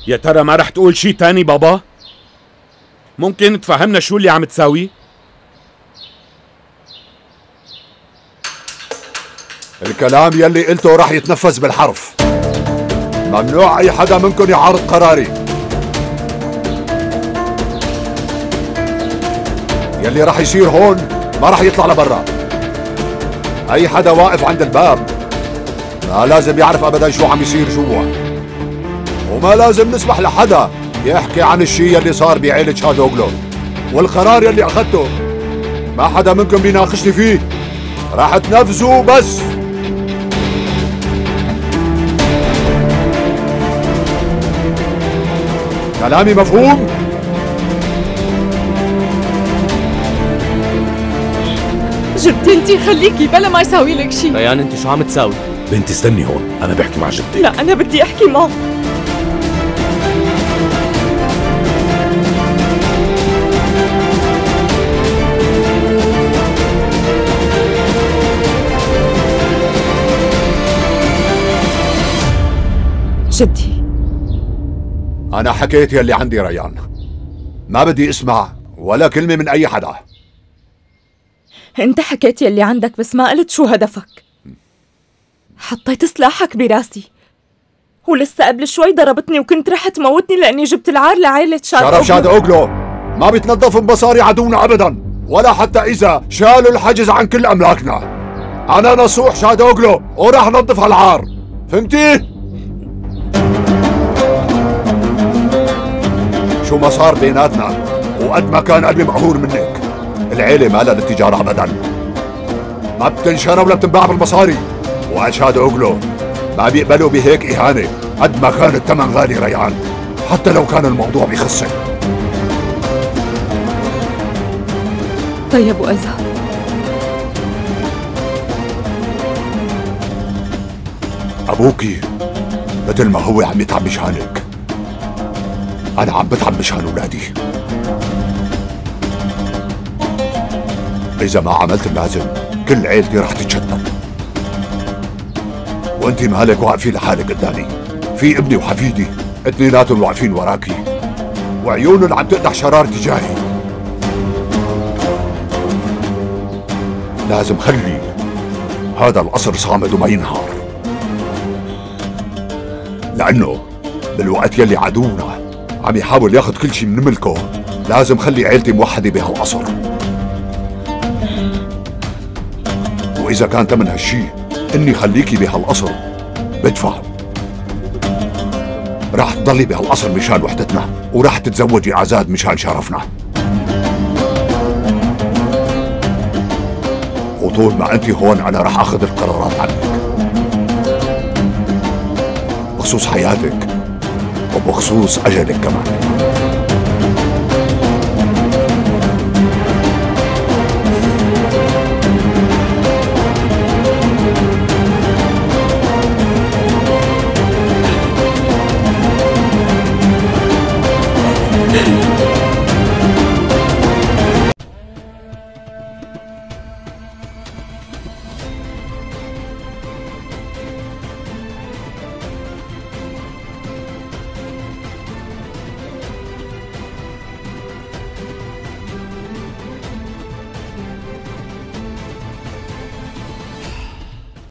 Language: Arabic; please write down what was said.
يا ترى ما رح تقول شي تاني بابا؟ ممكن تفهمنا شو اللي عم تساوي؟ الكلام يلي قلته رح يتنفذ بالحرف. ممنوع اي حدا منكم يعارض قراري. يلي رح يصير هون ما رح يطلع لبرا. اي حدا واقف عند الباب ما لازم يعرف ابدا شو عم يصير جوا، وما لازم نسمح لحدا يحكي عن الشي يلي صار بعيلة شادوغلو. والقرار يلي اخذته ما حدا منكم بيناقشني فيه، راح تنفذوا بس. كلامي مفهوم؟ جدي انتي خليكي بلا ما يساوي لك شيء. ريان انت شو عم تساوي؟ بنتي استني هون، أنا بحكي مع جدك. لا أنا بدي أحكي معه. جدي أنا حكيت يلي عندي ريان، ما بدي اسمع ولا كلمة من أي حدا. أنت حكيت يلي عندك بس ما قلت شو هدفك. حطيت سلاحك براسي ولسه قبل شوي ضربتني وكنت رح تموتني لأني جبت العار لعائلة شرف شادوغلو ما بيتنظف بمصاري عدونا أبدا، ولا حتى إذا شالوا الحجز عن كل أملاكنا. أنا نصوح شادوغلو وراح نظف هالعار، فهمتي؟ شو ما صار بيناتنا وقد ما كان قلبي مقهور منك، العيلة ما لها للتجارة أبدا، ما بتنشرى ولا بتنباع بالمصاري. وشادوغلو ما بيقبلوا بهيك إهانة قد ما كان الثمن غالي ريان، حتى لو كان الموضوع بخصك. طيب وإذا أبوكي مثل ما هو عم يتعب مشانك، أنا عم بتعب مشان أولادي. إذا ما عملت اللازم كل عيلتي رح تتشتت، وأنت مالك واقفين لحالك قدامي. في ابني وحفيدي اثنيناتهم واقفين وراكي وعيونهم عم تقدح شرار تجاهي. لازم خلي هذا القصر صامد وما ينهار، لأنه بالوقت يلي عدونا عم يحاول ياخد كل شي من ملكه لازم خلي عيلتي موحدة بهالقصر. وإذا كان تمن هالشي إني خليكي بهالقصر بدفع. راح تضلي بهالقصر مشان وحدتنا، وراح تتزوجي عزاد مشان شرفنا. وطول ما أنت هون أنا راح أخذ القرارات عنك بخصوص حياتك وبخصوص أجلك كمان.